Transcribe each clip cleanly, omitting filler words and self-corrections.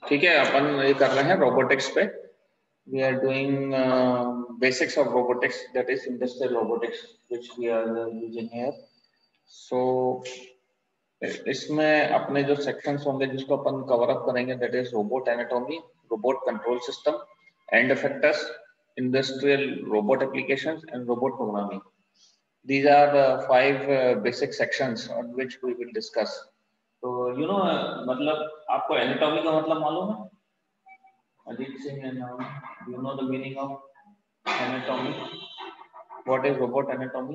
ठीक है, अपन ये कर रहे हैं रोबोटिक्स पे. We are doing basics of robotics, that is industrial robotics, which we are using here. So इसमें अपने जो सेक्शंस होंगे जिसको अपन कवर अप करेंगे, that is robot anatomy, robot control system, end effectors, industrial robot applications and robot programming. These are the 5 basic sections on which we will discuss. तो मतलब आपको एनाटॉमी का मतलब मालूम है? Ajit Singh, and now do you know the meaning of anatomy? What is robot anatomy?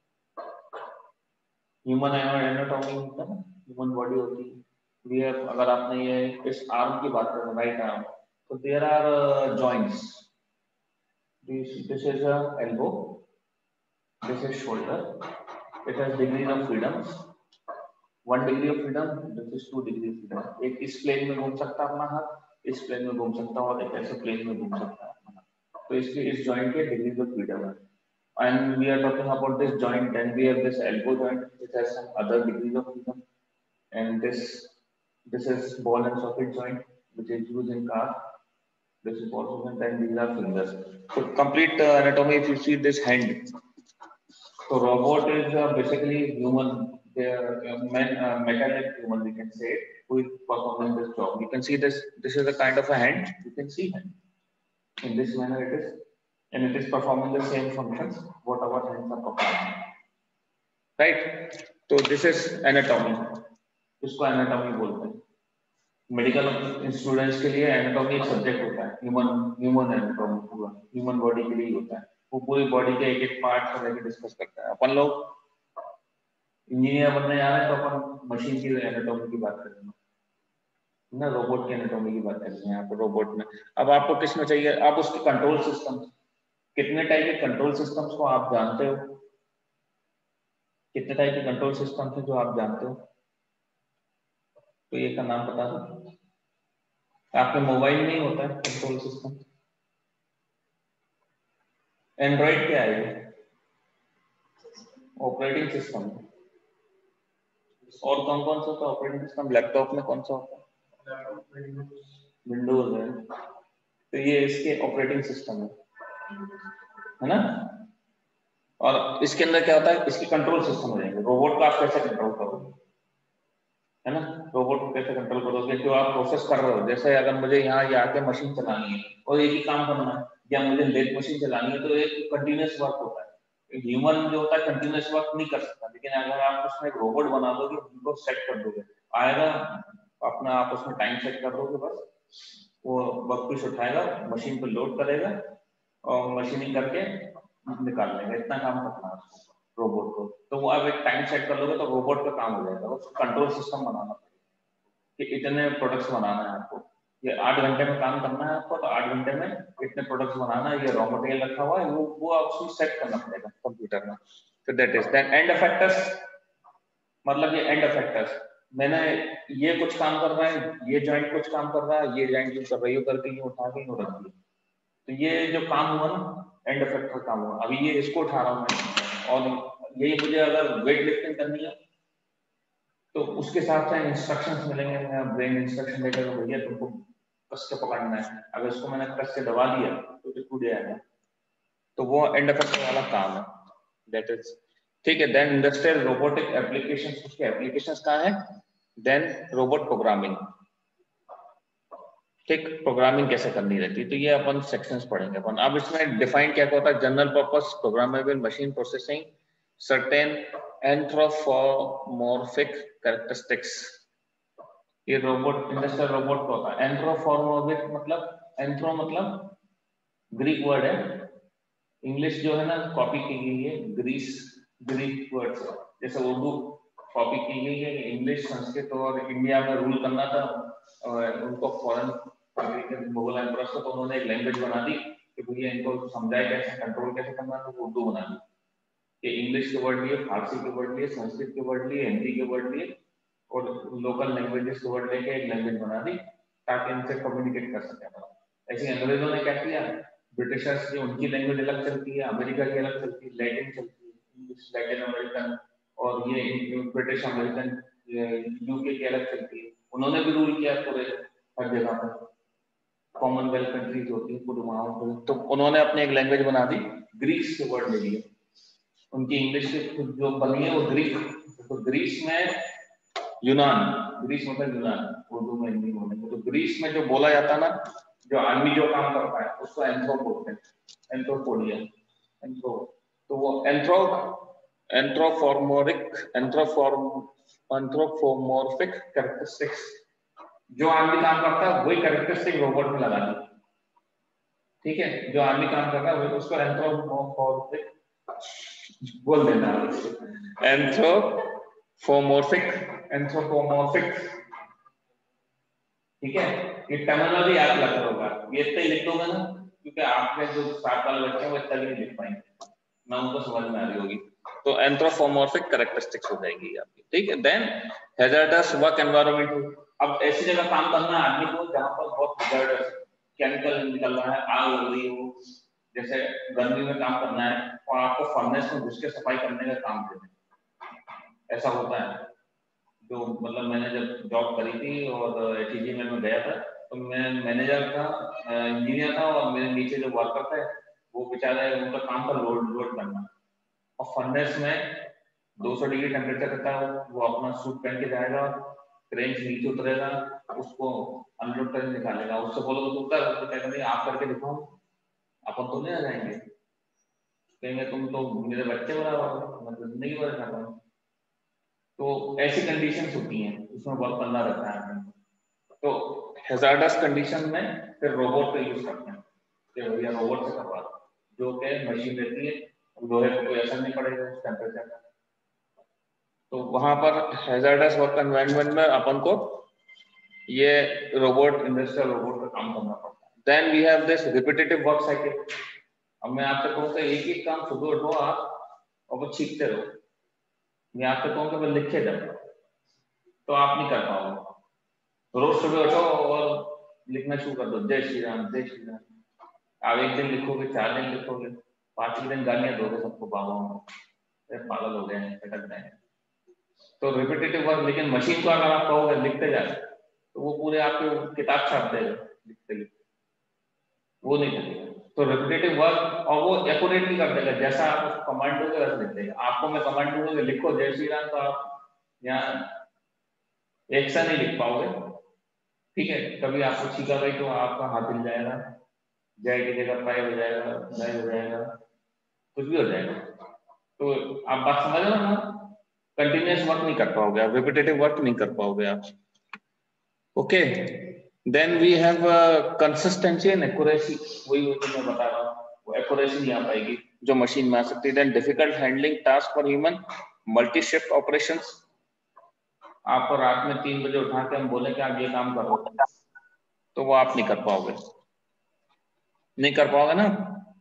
Human anatomy होता है, human body होती है. We have, अगर आपने ये इस arm की बात करें, right arm, तो there are joints. This is a elbow. This is shoulder. It has degrees of freedom. 1 degree of freedom. This is 2 degree of freedom. एक इस plane में घूम सकता है अपना हाथ, इस प्लेन में घूम सकता है और एक ऐसे प्लेन में घूम सकता है. तो इसलिए इस जॉइंट के डिग्रीज ऑफ फ्रीडम है. And we are talking about this joint, and we have this elbow joint which has some other degrees of freedom, and this is ball and socket joint which is used in car. This is also and these are fingers. So complete anatomy, if you see this hand, so robot is basically human, mechanic human, we can say, who is performing this job. You can see this is a kind of a hand. You can see hand in this manner it is, and it is performing the same functions what our hands are performing, right? So this is anatomy. इसको anatomy बोलते हैं. Medical students के लिए anatomy एक subject होता है. Human anatomy पूरा human body के लिए होता है. वो पूरी बॉडी के एक एक पार्ट को लेकर डिस्कस करता है. अपन लोग इंजीनियर बनने जा रहे हैं तो अपन मशीन की एनाटॉमी की बात करेंगे ना, रोबोट की एनाटॉमी की बात करेंगे. यहाँ पर रोबोट में अब आपको किस में चाहिए, आप उसके कंट्रोल सिस्टम, कितने टाइप के कंट्रोल सिस्टम्स को आप जानते हो? कितने टाइप के कंट्रोल सिस्टम है जो आप जानते हो? तो ये का नाम बता दो. आपके मोबाइल में ही होता है कंट्रोल सिस्टम. एंड्रॉइड क्या है? ये ऑपरेटिंग सिस्टम. और कौन कौन सा होता है ऑपरेटिंग सिस्टम? लैपटॉप में कौन सा होता है? विंडोज है. तो ये इसके ऑपरेटिंग सिस्टम है ना. और इसके अंदर क्या होता है? इसके कंट्रोल सिस्टम हो जाएंगे. रोबोट को आप कैसे कंट्रोल करोगे, है ना? रोबोट को कैसे कंट्रोल करोगे? जो आप प्रोसेस कर रहे हो, जैसे अगर मुझे यहाँ ये आके मशीन चलानी है और एक ही काम करना है, या मुझे लेथ मशीन चलानी है, तो एक कंटिन्यूअस वर्क होता है. ह्यूमन जो होता है कंटिन्यूअस वर्क नहीं कर सकता, लेकिन अगर आप उसमें एक रोबोट बना दोगे, उनको सेट कर दोगे, आएगा अपना, आप उसमें टाइम सेट कर दोगे, बस वो वर्कपीस उठाएगा, मशीन पर लोड करेगा और मशीनिंग करके निकाल लेगा. इतना काम करना है उसको, रोबोट को. तो वो आप एक टाइम सेट कर लोगे तो रोबोट का काम हो जाएगा. उसको कंट्रोल सिस्टम बनाना पड़ेगा कि इतने प्रोडक्ट्स बनाना है आपको, ये 8 घंटे में काम करना है आपको, तो 8 घंटे में इतने प्रोडक्ट्स बनाना है, ये रॉ मटेरियल रखा हुआ है, वो आपको सेट करना पड़ेगा कंप्यूटर में. तो that is then end effectors. मतलब ये एंड इफेक्टर्स, मैंने ये कुछ काम कर रहा है, ये जॉइंट कुछ काम कर रहा है, ये जॉइंट यूज कर रही हो करके ये उठा के हो रखी है. तो ये जो काम हुआ ना, एंड इफेक्टर काम हुआ. अभी ये इसको उठा रहा हूँ मैं, और यही मुझे अगर वेट लिफ्टिंग करनी है तो उसके हिसाब से इंस्ट्रक्शंस मिलेंगे. मैं ब्रेन इंस्ट्रक्शन देकर भैया तुमको कस के पकड़ना है, अगर इसको मैंने कस के दबा दिया तो टूट जाएगा. तो वो एंड इफेक्टर वाला काम है. दैट इज ठीक है. Then industrial robotic applications. उसके एप्लीकेशंस कहाँ है? Then robot programming. ठीक, प्रोग्रामिंग कैसे करनी रहती है, तो ये अपन सेक्शंस पढ़ेंगे अपन. अब इसमें डिफाइन क्या होता है? General purpose programmable machine processing certain anthropomorphic characteristics. ये रोबोट, इंडस्ट्रियल रोबोट का होता है. एंथ्रोपोमॉर्फिक मतलब, एंथ्रो मतलब ग्रीक वर्ड है. इंग्लिश जो है ना कॉपी की गई है ग्रीक वर्ड से. जैसे उर्दू कॉपी की गई है, इंग्लिश, संस्कृत, और इंडिया में रूल करना था और उनको फॉरेन मुगल एम्परर्स को, तो उन्होंने एक लैंग्वेज बना दी कि भैया इनको समझाए कैसे, कंट्रोल कैसे करना, तो उर्दू बना दी. कि इंग्लिश के वर्ड लिए, फारसी के वर्ड लिए, संस्कृत के वर्ड लिए, हिंदी के वर्ड लिए, और लोकल लैंग्वेजेस के वर्ड लेके एक लैंग्वेज बना दी ताकि इनसे कम्युनिकेट कर सके. ऐसे अंग्रेजों ने क्या किया, ब्रिटिशर्स की उनकी लैंग्वेज अलग चलती है, अमेरिका की अलग चलती है, लैटिन चलती है, इंग्लिश लैटिन अमेरिकन, और ये ब्रिटिश अमेरिकन यूके की अलग चलती है. उन्होंने भी रूल किया पूरे हर जगह पर कॉमनवेल्थ कंट्रीज होती है पूरे वहां पर, तो उन्होंने अपनी एक लैंग्वेज बना दी, ग्रीक के वर्ड ले लिए, उनकी इंग्लिश जो बनी है वो ग्रीक। तो ग्रीस में यूनान, ग्रीस मतलब यूनान, उर्दू में हिंदी बोलेंगे, तो ग्रीस में जो बोला जाता है ना, जो आदमी जो काम करता है उसको एंथ्रोप बोलते हैं, एंथ्रोपोडिया, एंथ्रो। तो वो एंथ्रोफोमोर्फिक कैरेक्टरिस्टिक्स, जो आदमी काम करता है वही कैरेक्टरिस्टिक रोबोट में लगा दी। ठीक है, जो आदमी काम कर रहा है वही, उसको एंथ्रोमॉर्फिक बोल देना, एंथ्रोपोमॉर्फिक। ठीक है, ये टर्मिनोलॉजी याद रखना होगा, ये इतना ही लिख दोगे ना, क्योंकि आपके जो 7 वाले बच्चे हैं वो इतना भी नहीं लिख पाएंगे ना, उनको समझ में आ रही होगी। तो एंथ्रोपोमॉर्फिक कैरेक्टरिस्टिक्स हो जाएगी आपकी। ठीक है, देन हैजार्डस वर्क एनवायरनमेंट। अब ऐसी जगह काम करना है आदमी को जहां पर बहुत हैजार्डस केमिकल निकल रहा है, आग लग रही हो, जैसे गर्मी में काम करना है और आपको फर्नेस में घुस के सफाई करने का काम दे दें, ऐसा होता है। जो मतलब मैंने जब जॉब करी थी और एटीजी में मैं गया था, तो मैं मैनेजर था, इंजीनियर था, और मेरे नीचे जो वर्कर थे वो बेचारे, उनका काम था लोड करना, और फर्नेस में 200 डिग्री टेम्परेचर रहता है, वो अपना सूट पहन के जाएगा, क्रेन से नीचे उतरेगा, उसको अनलोड करके निकालेगा, उससे बोलो तो उतर, तो क्या करेंगे, आप करके दिखाओ, अपन तो नहीं आ जाएंगे, कहेंगे तुम तो मेरे बच्चे बराबर, मैं तो जिंदगी भर कर रहा हूँ। तो ऐसी कंडीशंस होती हैं, उसमें वर्क करना रहता है। तो हैजार्डस कंडीशन में फिर रोबोट का यूज करते हैं, कि भैया रोबोट से करवा, जो कि मशीन रहती है, लोहे को कोई असर नहीं पड़ेगा उस टेम्परेचर का। तो वहां पर हैजार्डस वर्क एनवायरनमेंट में अपन को ये रोबोट, इंडस्ट्रियल रोबोट का काम करना पड़ता है। Then we have this repetitive work cycle. अब मैं आपसे कहूँ एक ही काम सुबह उठो आप और वो सीखते रहो, मैं आपसे कहूँ कि मैं लिखे जाऊँ, तो आप नहीं कर पाओगे। रोज सुबह उठो और लिखना शुरू कर दो, जय श्री राम जय श्री राम। आप एक दिन लिखोगे, 4 दिन लिखोगे, 5वें दिन गालियां दोगे सबको, बाबा पागल हो गए हैं, भटक गए हैं। तो रिपीटेटिव वर्क, लेकिन मशीन को अगर आप कहोगे लिखते जाए तो वो पूरे आपके किताब छाप देगा लिखते लिखते, वो नहीं करेगा। तो रिपीटेटिव वर्क, और वो एक्यूरेटली कर देगा, जैसा आप उसको कमांड दोगे वैसा लिख देगा। आपको मैं कमांड दूंगा लिखो जय श्री राम, तो आप यहाँ एक सा नहीं लिख पाओगे। ठीक है, कभी आपको छीका गई तो आपका हाथ हिल जाएगा, जय की जगह प्राय हो जाएगा, जय हो जाएगा, कुछ भी हो जाएगा। तो आप बात समझ रहे हो ना, कंटिन्यूस वर्क नहीं कर पाओगे आप, रिपीटेटिव वर्क नहीं कर पाओगे आप। Okay, then we have consistency and accuracy, वही मैं बता रहा हूँ, वो एक्यूरेसी नहीं आ पाएगी जो मशीन में आ सकती है। Then difficult handling task for human, multi shift operations. आपको रात में 3 बजे उठा के हम बोले कि आप ये काम करो, तो वो आप नहीं कर पाओगे, नहीं कर पाओगे ना।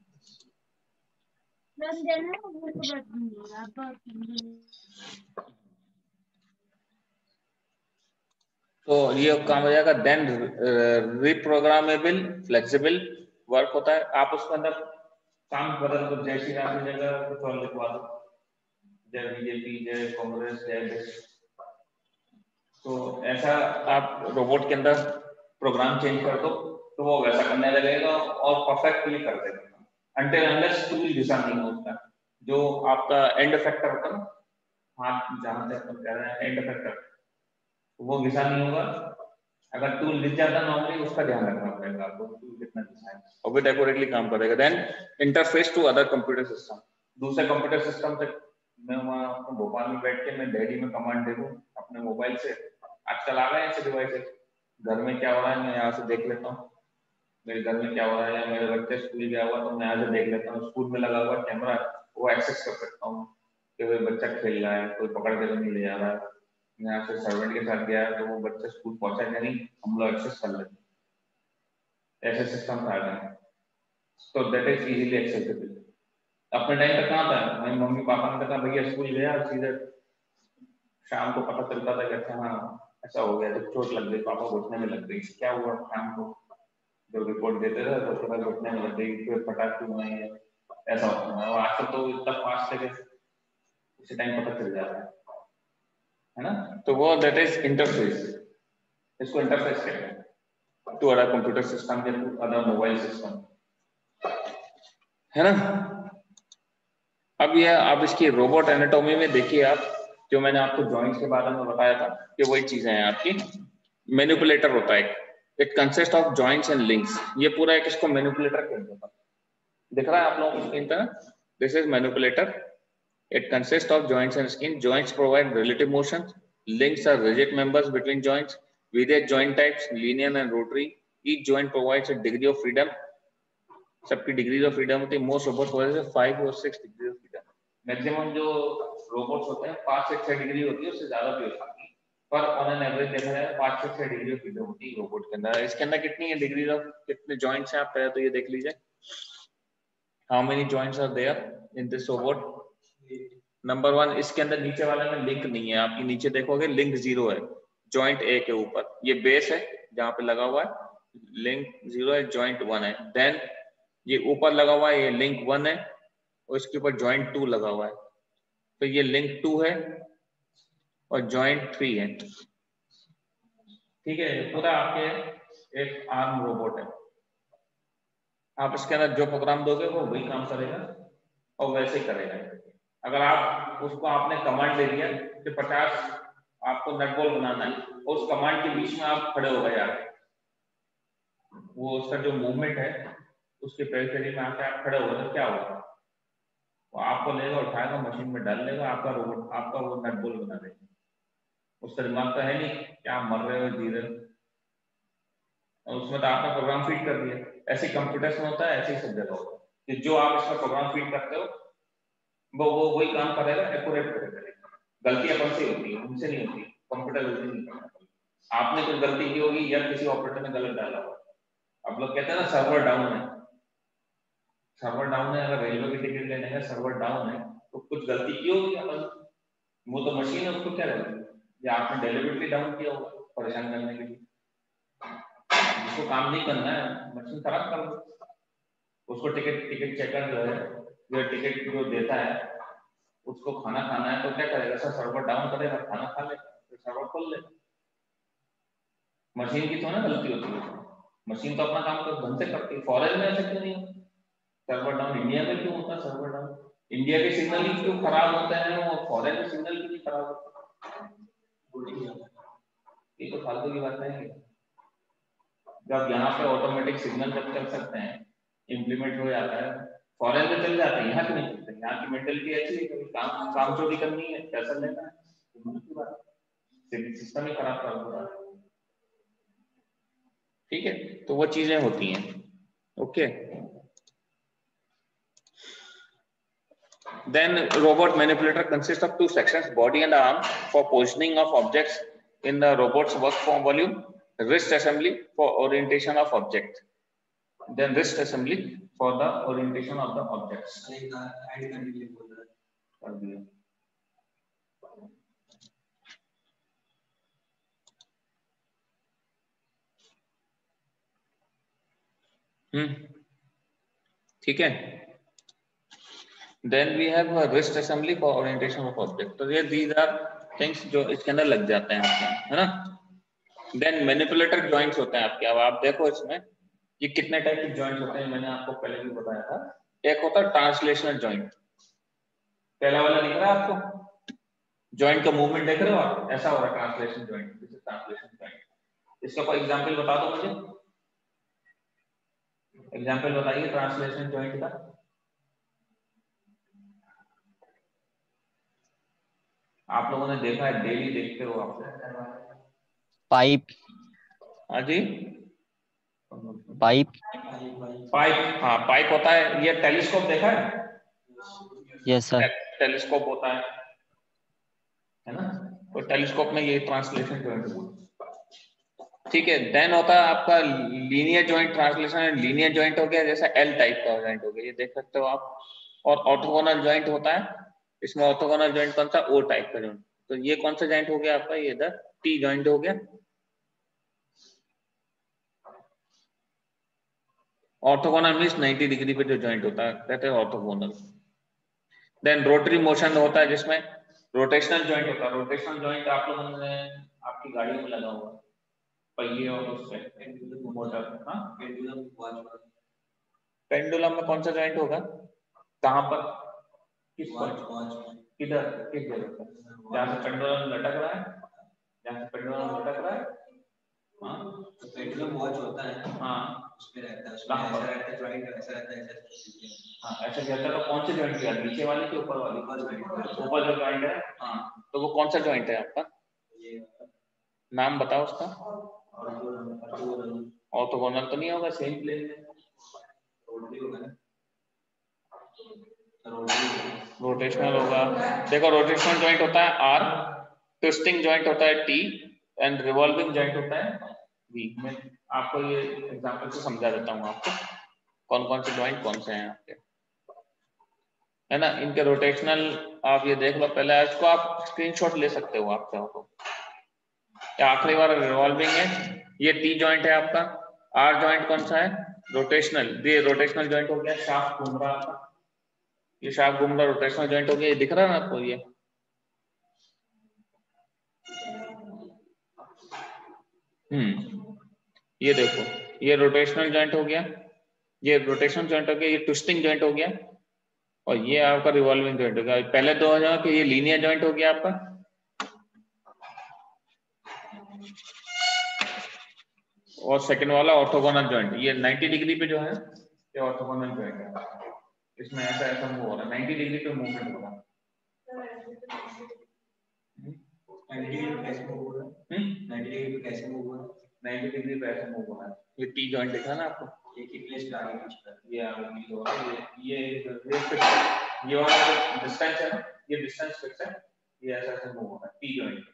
तो ये काम हो जाएगा। देन रिप्रोग्रामेबल फ्लेक्सिबल वर्क होता है, आप उसके अंदर काम बदल दो, जय श्री राम की जगह कुछ और लिखवा दो, जय बीजेपी, जय कांग्रेस, जय देश। तो ऐसा आप रोबोट के अंदर प्रोग्राम चेंज कर दो तो वो वैसा करने लगेगा और परफेक्टली कर देगा, अनटिल अनलेस टूल दिशा नहीं होता, जो आपका एंड इफेक्टर होता है ना, हाथ जहां से अपन कह रहे हैं एंड इफेक्टर, वो घिसा नहीं होगा। अगर टूल दिख जाता नॉर्मली, उसका ध्यान रखना पड़ेगा आपको, टूल कितना घिसा है, और विद एक्यूरेटली काम करेगा। Then interface to other computer system, दूसरे कंप्यूटर सिस्टम से मैं वहाँ भोपाल में बैठ के मैं दिल्ली में कमांड दे दूँ अपने मोबाइल से। आजकल आ गए ऐसे डिवाइसेस, घर में क्या हो रहा है मैं यहाँ से देख लेता हूँ, मेरे घर में क्या हो रहा है, या मेरे बच्चे स्कूल गया हुआ तो मैं यहाँ से देख लेता हूँ, स्कूल में लगा हुआ कैमरा वो एक्सेस कर सकता हूँ कि भाई बच्चा खेल रहा है, कोई पकड़ के तो नहीं ले जा रहा है। यहाँ से सर्वेंट के साथ गया है तो वो बच्चा स्कूल पहुंचा या नहीं, हम लोग एक्सेस कर लेते हैं, ऐसे सिस्टम आ गए हैं। तो दैट इज इजीली एक्सेसिबल। अपने टाइम तक कहाँ था, मेरे मम्मी पापा ने कहा भैया स्कूल गया, सीधे शाम को पता चलता था कि अच्छा हाँ ऐसा हो गया, जब चोट लग गई, पापा घुटने में लग गई, क्या हुआ शाम को जो रिपोर्ट देते थे तो पता घुटने में लग गई, फिर फटाक क्यों हुए, ऐसा होता है। और आजकल तो इतना फास्ट है कि उसी टाइम पता चल जाता है ना। तो वो दैट इज इंटरफेस, इसको इंटरफेस कहते हैं। टू अदर कंप्यूटर सिस्टम के टू अदर मोबाइल सिस्टम, है ना। अब इसकी रोबोट एनाटॉमी में देखिए आप, जो मैंने आपको जॉइंट्स के बारे में बताया था कि वही चीजें हैं आपकी। मैनिपुलेटर होता है, it consist of joints and links, ये पूरा एक इसको मैनिपुलेटर कहते हैं। दिख रहा है आप लोगों को स्क्रीन पर, this is manipulator, it consist of joints and skin, joints provide relative motion, links are rigid members between joints, various joint types, linear and rotary, each joint provides a degree of freedom, सबकी degree of freedom होती है, most robots वजह से 5 और 6 degree of freedom, maximum जो robots होते हैं 5 से 6 डिग्री होती है, उससे ज्यादा भी हो सकती है, पर ऑन एन एवरेज देखा जाए 5 से 6 डिग्री ऑफ फ्रीडम होती है रोबोट के अंदर। इसके अंदर कितनी है डिग्री ऑफ, कितने जॉइंट्स हैं आप पहले तो ये देख लीजिए, how many joints are there in this robot. Number 1, इसके अंदर नीचे वाले में लिंक नहीं है, आपकी नीचे देखोगे लिंक 0 है जॉइंट ए के ऊपर, ये बेस है जहां पे लगा हुआ है, लिंक 0 है, जॉइंट 1 है। देन ये ऊपर लगा हुआ है, ये लिंक 1 है, और इसके ऊपर जॉइंट 2 लगा हुआ है, तो ये लिंक 2 है और जॉइंट 3 है। ठीक है, पूरा आपके एक आर्म रोबोट है, आप इसके अंदर जो प्रोग्राम दोगे वो वही काम करेगा और वैसे ही करेगा। अगर आप उसको, आपने कमांड दे दिया कि 50 आपको नट बोल्ट बनाना है, और उस कमांड के बीच में आप खड़े हो गए यार, वो उसका जो मूवमेंट है उसके पेरिफेरी में आके आप खड़े हो गए, तो क्या होगा, वो आपको लेगा, उठाएगा, मशीन में डाल लेगा, आपका रोबोट, आपका वो नट बोल्ट बना देगा। उसका दिमाग तो है नहीं कि आप मर रहे हो धीरे, और उसमें तो आपने प्रोग्राम फीड कर दिया। ऐसे कंप्यूटर्स में होता है, ऐसे ही सब जगह होता है कि जो आप इसमें प्रोग्राम फीड करते हो वो वही काम करेगा, एक्यूरेट करेगा। गलतियां कौन सी होती है, उनसे नहीं होती, कंप्यूटर गलती नहीं करता, आपने कुछ गलती की होगी या किसी ऑपरेटर ने गलत डाला होगा। अब लोग कहते हैं ना सर्वर डाउन है, सर्वर डाउन है, अगर रेलवे की टिकट लेने का सर्वर डाउन है तो कुछ गलती की होगी अपन, वो तो मशीन है, उसको क्या गलती, या आपने डेलिबरेटली डाउन किया होगा परेशान करने के लिए। जिसको काम नहीं करना है मशीन खराब कर दो, उसको टिकट चेकर जो है, जो टिकट जो देता है उसको खाना खाना है तो क्या करेगा सर, सर्वर डाउन करेगा, खाना खा लेगा, फिर सर्वर खोल लेगा। मशीन की तो ना गलती होती है, मशीन तो अपना काम तो ढंग से करती है। फॉरेन में ऐसे क्यों नहीं होता सर्वर डाउन, इंडिया में क्यों होता सर्वर डाउन, इंडिया के सिग्नल ही क्यों खराब होते हैं और फॉरेन में सिग्नल क्यों नहीं खराब होता, ये तो फालतू की बात है। जब यहाँ पे ऑटोमेटिक सिग्नल जब चल सकते हैं, इम्प्लीमेंट हो जाता है, फॉरेन में चल जाते हैं, यहाँ क्यों नहीं चलते। यहाँ की मेंटेलिटी ऐसी है कि काम चोरी करनी है, पैसा लेना है, सिस्टम ही खराब कर रहा है। ठीक है, तो वो चीजें होती हैं। Okay, then robot manipulator consists of two sections, body and arm for positioning of objects in the robot's work form volume, wrist assembly for orientation of object, then wrist assembly for the orientation of the objects. ठीक है, then we have a wrist assembly for orientation of object, तो ये these are things जो इसके अंदर लग जाते हैं आपके, है ना। then manipulator joints होते हैं आपके। अब आप देखो इसमें ये कितने टाइप के जॉइंट्स होते हैं, मैंने आपको पहले भी बताया था। एक होता है ट्रांसलेशनल जॉइंट, पहला वाला दिख रहा है आपको, जॉइंट का मूवमेंट देख रहे हो आप, ऐसा हो रहा है translation joint, this is translation joint. इसका कोई एग्जांपल बता दो मुझे, एग्जांपल बताइए ट्रांसलेशन जॉइंट का। आप लोगों ने देखा है, डेली देखते हो आप। पाइप, हाँ जी, पाइप, पाइप, हाँ पाइप होता है। ये टेलीस्कोप देखा है, यस सर, टेलीस्कोप होता है ना, तो टेलीस्कोप में ये ट्रांसलेशन जॉइंट होता है। ठीक है, देन होता है आपका linear joint translation. Linear joint हो गया जैसा एल टाइप का जॉइंट हो गया, ये देख सकते हो आप। और ऑर्थोगोनल जॉइंट होता है, इसमें ऑर्थोगोनल जॉइंट कौन सा, ओ टाइप का जॉइंट। तो ये कौन सा जॉइंट हो गया आपका, ये इधर टी जॉइंट हो गया। ऑर्थोगोनल मींस 90 डिग्री पे जो जॉइंट होता है कहते हैं ऑर्थोगोनल। देन रोटरी मोशन होता है जिसमें रोटेशनल जॉइंट होता है। रोटेशनल जॉइंट आप लोगों ने आपकी गाड़ियों में लगा हुआ है, पहिए और उससे मोटर। हाँ पेंडुलम में कौन सा जॉइंट होगा, कहाँ पर, किस पर, किधर, किस जगह पर, जहाँ से पेंडुलम लटक रहा है, जहाँ से पेंडुलम लटक रहा है। हाँ पेंडुलम वॉच होता है। हाँ उसमें रहता है, उसमें ऐसा रहता है जॉइंट, ऐसा रहता है ऐसा। हाँ ऐसा कहता है तो कौन से जॉइंट की, नीचे वाले के ऊपर वाले? ऊपर जो जॉइंट है। हाँ तो वो कौन सा जॉइंट है आपका, नाम बताओ उसका। ऑर्थोगोनल तो नहीं होगा, सेम प्लेन में रोटेशनल होगा। देखो रोटेशनल जॉइंट होता है आर, ट्विस्टिंग जॉइंट होता है टी, एंड रिवॉल्विंग जॉइंट होता है वी। मैं आपको ये एग्जांपल से समझा देता हूँ आपको कौन कौन से जॉइंट कौन से हैं आपके, है ना। इनके रोटेशनल आप ये देख लो पहले, इसको आप स्क्रीनशॉट ले सकते हो आप चाहो तो। आखिरी बार रिवॉल्विंग है, ये टी जॉइंट है आपका। आर जॉइंट कौन सा है, रोटेशनल, ये रोटेशनल जॉइंट हो गया, शाफ्ट घूम रहा आपका, ये शाफ्ट घूम रहा रोटेशनल जॉइंट हो गया, ये दिख रहा है ना आपको ये। ये देखो ये रोटेशनल जॉइंट हो गया, ये रोटेशनल जॉइंट हो गया, ये ट्विस्टिंग जॉइंट हो गया, और ये आपका रिवॉल्विंग जॉइंट हो गया। पहले दो हजार के ये लीनियर जॉइंट हो गया आपका, और सेकंड वाला ऑर्थोगोनल जॉइंट, ये 90 डिग्री पे जो है ये ऑर्थोगोनल जॉइंट है। इसमें ऐसा ऐसा मूव हो रहा है, 90 डिग्री पे मूवमेंट हो रहा है। 90 डिग्री पे कैसे मूव हो रहा है, 90 डिग्री पे कैसे मूव हो रहा है, 90 डिग्री पे ऐसे मूव हो रहा है। ये टी जॉइंट दिखा ना आपको, एक ही प्लेस पे आगे पीछे, ये आगे पीछे हो रहा है, ये फिक्स है, ये वाला डिस्टेंस है ना, ये डिस्टेंस फिक्स है, ये ऐसा ऐसा मूव हो रहा है टी जॉइंट,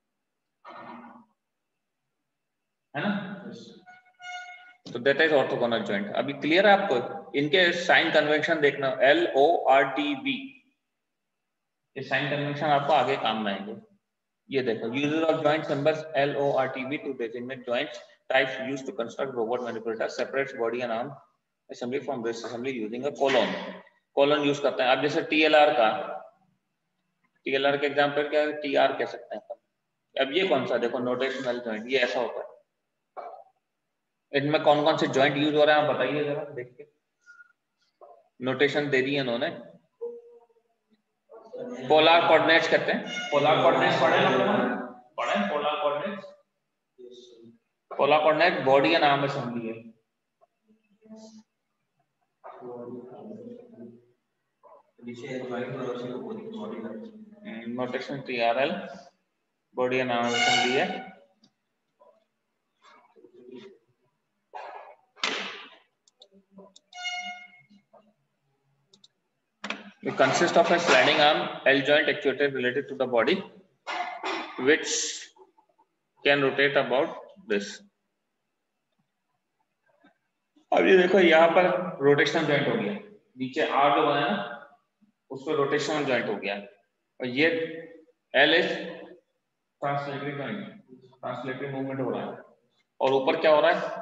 है ना। तो दैट इज ऑर्थोगोनल जॉइंट। अभी क्लियर है आपको, इनके साइन कन्वेंशन देखना, LORTV, ये साइन कन्वेंशन आपको आगे काम में आएंगे। ये देखो, user of joint symbols LORTV to designate joints types used to construct robot manipulator separates body and arm assembly from breast assembly using a colon. Colon यूज करते हैं। अब जैसे TLR का, TLR के एग्जांपल क्या है, TR कह सकते हैं। अब ये कौन सा, देखो नोटेशनल जॉइंट, ये ऐसा होता है। इनमें कौन कौन से जॉइंट यूज हो रहे हैं आप बताइए जरा देख के, नोटेशन दे दी है इन्होंने। पोलर कोऑर्डिनेट्स कहते हैं, पोलर कोऑर्डिनेट्स पढ़े ना, पढ़े polar coordinates, polar coordinate body and arm assembly है। Notation TRL body and arm assembly है। It consists of a sliding arm L joint actuated related to the body, which can rotate about this. अब ये देखो यहाँ पर rotational joint हो गया, नीचे R जो बना है ना उस पर रोटेशनल जॉइंट हो गया, और ये L is translatory joint, translatory movement हो रहा है, और ऊपर क्या हो रहा है,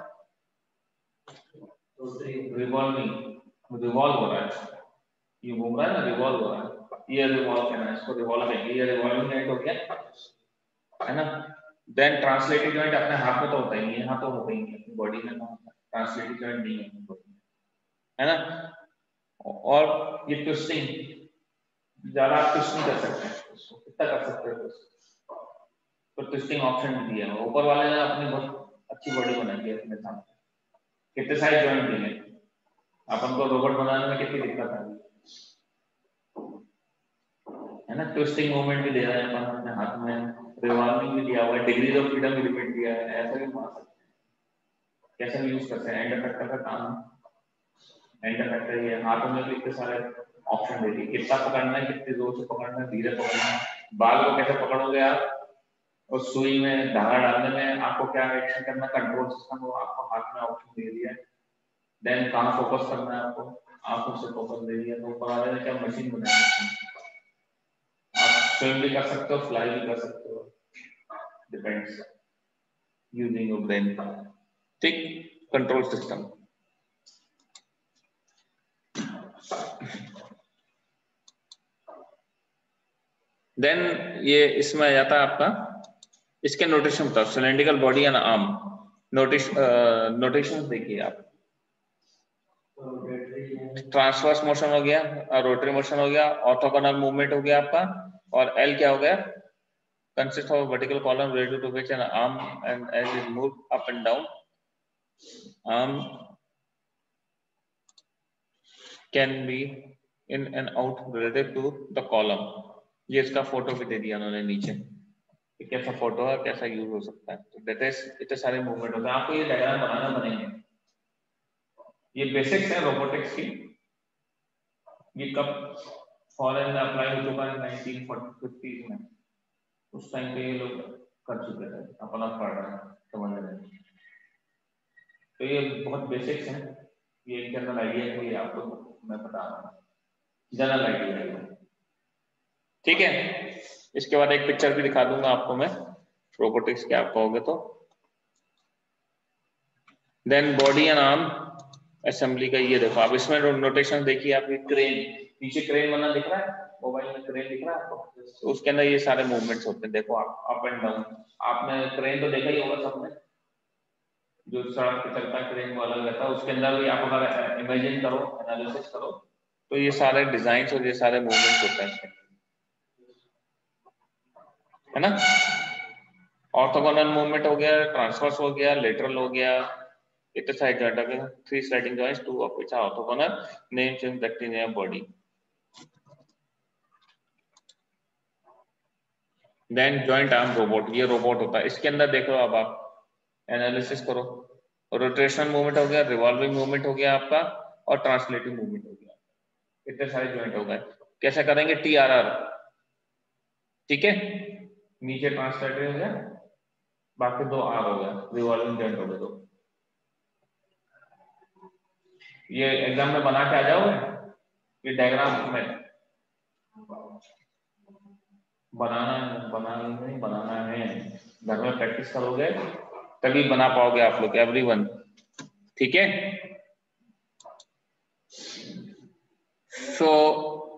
रिवॉल्विंग, रिवॉल्व हो रहा है, ये घूम रहा है ना, रिवॉल्व हो रहा है, ये रिवॉल्व करना है, इसको रिवॉल्व करेंगे, ये रिवॉल्विंग जॉइंट हो गया, है ना। देन ट्रांसलेटिव जॉइंट अपने हाथ में तो होता ही नहीं है, यहाँ तो होता ही नहीं है, बॉडी में ट्रांसलेटिव जॉइंट नहीं है ना। और ये ट्विस्टिंग, ज्यादा आप ट्विस्ट नहीं कर सकते, कितना कर सकते हो तो ट्विस्टिंग ऑप्शन भी दिया है ऊपर वाले ने, अपनी बहुत अच्छी बॉडी बनाई है अपने सामने, कितने सारे जॉइंट दिए, अपन को रोबोट बनाने में कितनी दिक्कत आ रही है ना। ट्विस्टिंग मूवमेंट भी दे रहे हैं अपन अपने हाथ में, रिवॉल्विंग भी दिया हुआ है, डिग्रीज ऑफ फ्रीडम भी रिपीट दिया है, ऐसा भी बना सकते हैं, कैसे भी यूज करते हैं। एंड इफेक्टर का काम, एंड इफेक्टर ये हाथों में भी इतने सारे ऑप्शन दे दिए, कितना पकड़ना है, कितनी जोर से पकड़ना है, धीरे पकड़ना है, बाल को कैसे पकड़ोगे आप, और सुई में धागा डालने में आपको क्या एक्शन करना, कंट्रोल सिस्टम वो आपको हाथ में ऑप्शन दे दिया है। देन कहाँ फोकस करना है आपको, आंखों से फोकस दे दिया, तो ऊपर वाले ने क्या मशीन बनाई है, आप स्विम भी कर सकते हो, फ्लाई भी कर सकते हो, डिपेंड्स यूजिंग योर ब्रेन, ठीक, कंट्रोल सिस्टम। देन ये इसमें आ जाता है आपका इसके नोटेशन बताओ, cylindrical body and arm. Notation देखिए आप, ट्रांसवर्स मोशन हो गया, रोटरी मोशन हो गया, ऑर्थोगोनल मूवमेंट हो गया आपका, और एल क्या हो गया, consist of vertical column related to which an arm and as it move up and down, arm can be in and out relative to the column। ये इसका फोटो भी दे दिया उन्होंने नीचे, कैसा फोटो है, कैसा यूज हो सकता है। तो दैट इज इतने सारे मूवमेंट होते हैं, आपको ये डायग्राम बनाना बनेंगे। ये बेसिक्स है रोबोटिक्स की, ये कब फॉरेन में अप्लाई हो चुका है 1950 में, उस टाइम पे ये लोग कर चुके थे, अपना पढ़ रहे हैं, समझ रहे हैं। तो ये बहुत बेसिक्स हैं, ये एक जनरल आइडिया है, ये आपको मैं बता रहा हूँ, जनरल आइडिया है, ठीक है। इसके बाद एक पिक्चर भी दिखा दूंगा आपको मैं, रोबोटिक्स के आप कहोगे तो। Then body and arm assembly का ये देखो आप, इसमें नोटेशन देखिए आप, क्रेन, नीचे क्रेन बना दिख रहा है, मोबाइल में क्रेन दिख रहा है आपको, तो उसके अंदर ये सारे मूवमेंट्स होते हैं, देखो आप, अप एंड डाउन। आपने क्रेन तो देखा ही होगा सबने, जो सड़क पे चलता है क्रेन वो अलग रहता है, उसके अंदर भी आप अगर इमेजिन करो, एनालिसिस करो, तो ये सारे डिजाइन और ये सारे मूवमेंट्स होते हैं, है ना। ऑर्थोगोनल मूवमेंट हो गया, ट्रांसवर्स हो गया, लेटरल हो गया, इतने सारे जॉइंट हो गए, 3 sliding joints, 2 of which are orthogonal, names in bacteria body. Then joint arm robot, ये रोबोट होता है, इसके अंदर देखो अब आप एनालिसिस करो, रोटेशनल मूवमेंट हो गया, रिवॉल्विंग मूवमेंट हो गया आपका, और ट्रांसलेटिव मूवमेंट हो गया, इतने सारे जॉइंट हो गए। कैसे करेंगे, TRR, ठीक है, नीचे ट्रांसलेटिव हो गया, बाकी 2 R हो गया, रिवॉल्विंग जॉइंट हो गए 2। ये एग्जाम में बना के आ जाओगे, ये डायग्राम में बनाना है, घर में प्रैक्टिस करोगे तभी बना पाओगे आप लोग, एवरीवन, ठीक है। सो